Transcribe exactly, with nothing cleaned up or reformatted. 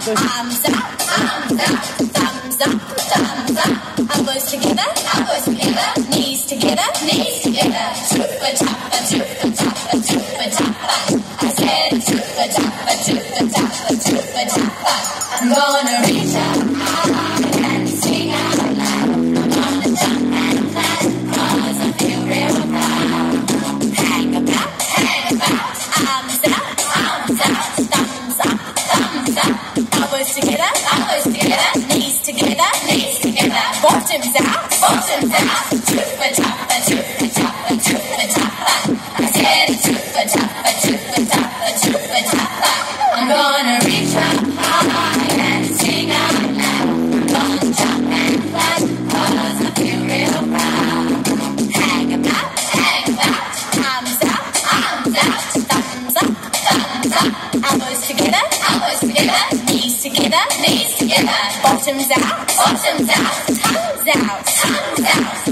Arms up, arms up, thumbs up, thumbs up. Elbows together, elbows together. Knees together, knees together. Toofa tappa, toofa tappa, toofa tappa. I said toofa tappa, toofa tappa, toofa tappa. I'm gonna reach up high and sing out loud. I'm gonna jump and clap, 'cause I feel real proud. Hang about, hang about. Arms out, arms out, thumbs up, thumbs up. Elbows together, elbows together. Knees together, knees together. Bottoms out, bottoms out. Toofa tappa, toofa tappa, toofa tappa. I said toofa tappa, toofa tappa, toofa tappa. I'm gonna reach up high and sing out loud. I'm gonna jump and clap, 'cause I feel real proud. Hang about, hang about. Arms out, arms out. Thumbs up, thumbs up. Elbows together, elbows together. Knees together, knees together. Bottoms out, bottoms out. Tongues out, tongues out.